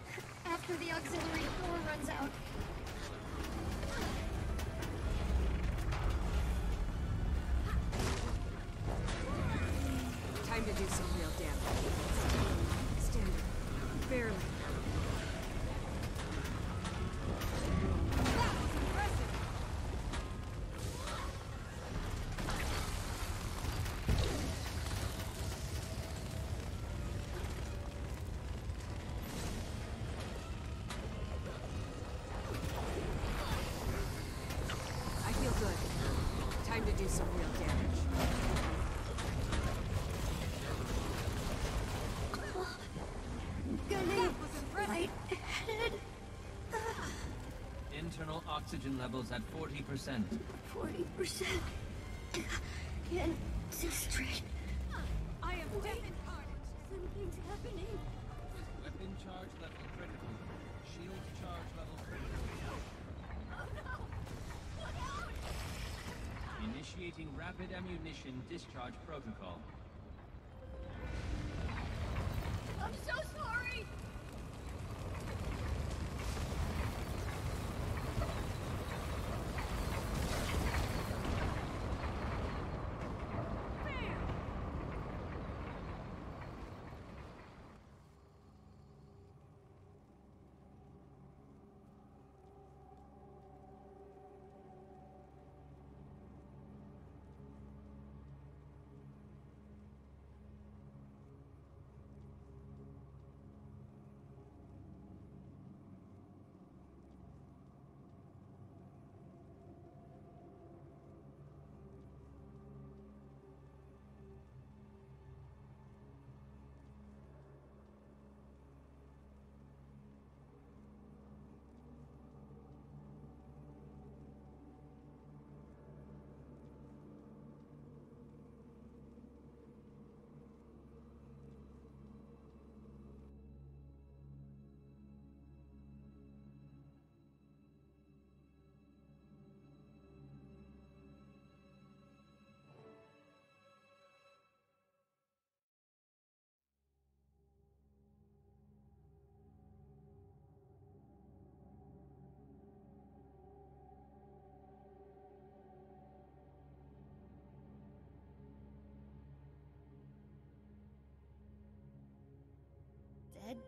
After the auxiliary door runs out. Time to do some real damage. Standing. Barely. That was impressive! I feel good. Time to do some real damage. Gonna right head. Internal oxygen levels at forty percent. Forty percent. Can't see straight. I am dead. Something's happening. Weapon charge level critical. Shield charge level critical. Oh no! Look out! Initiating rapid ammunition discharge protocol. I'm so sorry!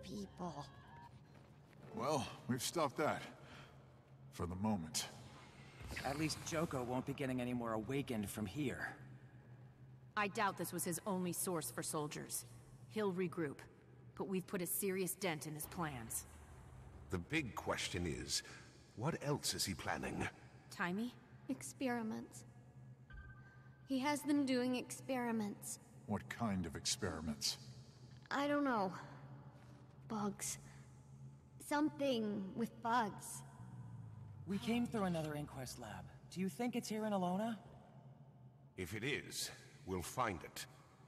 people. Well, we've stopped that. For the moment. At least Joko won't be getting any more awakened from here. I doubt this was his only source for soldiers. He'll regroup, but we've put a serious dent in his plans. The big question is, what else is he planning? Timey? Experiments. He has them doing experiments. What kind of experiments? I don't know. Bugs. Something with bugs. We came through another inquest lab. Do you think it's here in Alona? If it is, we'll find it.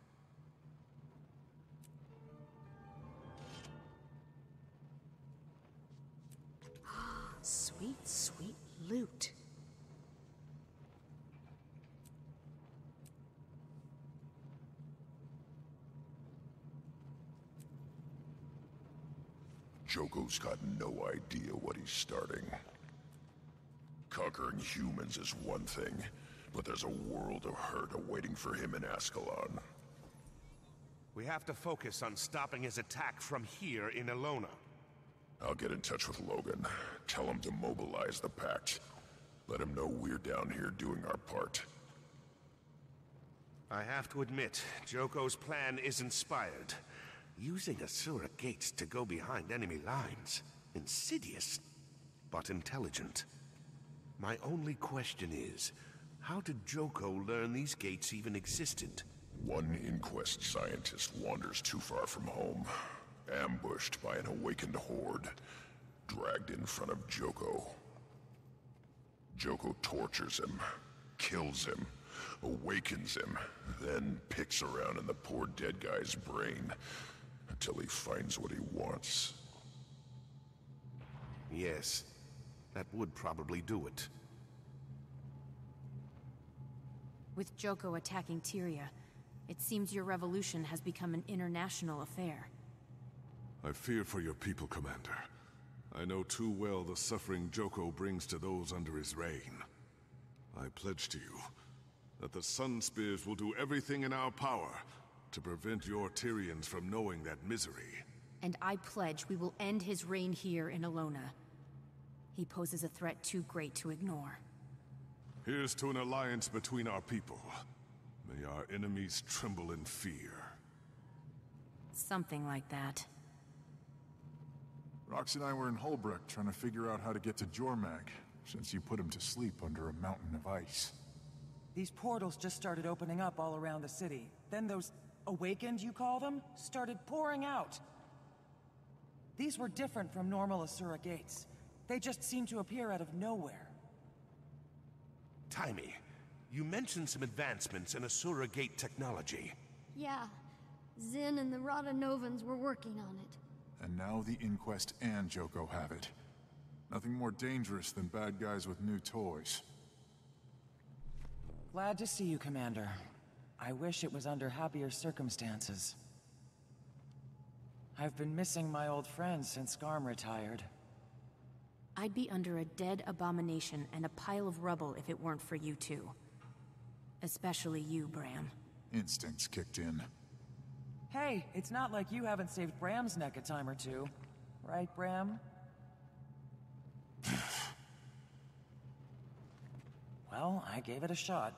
Sweet, sweet loot. Joko's got no idea what he's starting. Conquering humans is one thing, but there's a world of hurt awaiting for him in Ascalon. We have to focus on stopping his attack from here in Alona. I'll get in touch with Logan. Tell him to mobilize the Pact. Let him know we're down here doing our part. I have to admit, Joko's plan is inspired. Using Asura gates to go behind enemy lines. Insidious, but intelligent. My only question is, how did Joko learn these gates even existed? One Inquest scientist wanders too far from home. Ambushed by an awakened horde. Dragged in front of Joko. Joko tortures him. Kills him. Awakens him. Then picks around in the poor dead guy's brain. Until he finds what he wants. Yes, that would probably do it. With Joko attacking Tyria, it seems your revolution has become an international affair. I fear for your people, Commander. I know too well the suffering Joko brings to those under his reign. I pledge to you that the Sun Spears will do everything in our power to prevent your Tyrians from knowing that misery. And I pledge we will end his reign here in Alona. He poses a threat too great to ignore. Here's to an alliance between our people. May our enemies tremble in fear. Something like that. Rox and I were in Holbrook trying to figure out how to get to Jormag, since you put him to sleep under a mountain of ice. These portals just started opening up all around the city. Then those awakened, you call them, started pouring out. These were different from normal Asura gates. They just seemed to appear out of nowhere. Timey, you mentioned some advancements in Asura gate technology. Yeah. Zin and the Radanovans were working on it. And now the Inquest and Joko have it. Nothing more dangerous than bad guys with new toys. Glad to see you, Commander. I wish it was under happier circumstances. I've been missing my old friends since Garm retired. I'd be under a dead abomination and a pile of rubble if it weren't for you two. Especially you, Bram. Instincts kicked in. Hey, it's not like you haven't saved Bram's neck a time or two. Right, Bram? Well, I gave it a shot.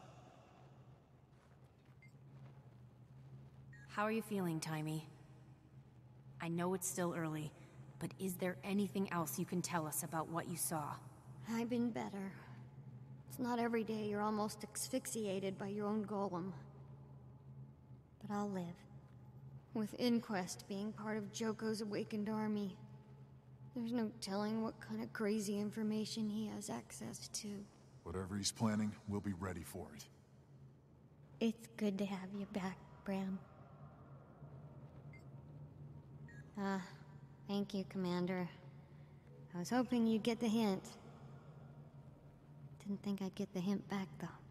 How are you feeling, Timey? I know it's still early, but is there anything else you can tell us about what you saw? I've been better. It's not every day you're almost asphyxiated by your own golem. But I'll live. With Inquest being part of Joko's awakened army, there's no telling what kind of crazy information he has access to. Whatever he's planning, we'll be ready for it. It's good to have you back, Bram. Ah, uh, thank you, Commander. I was hoping you'd get the hint. Didn't think I'd get the hint back, though.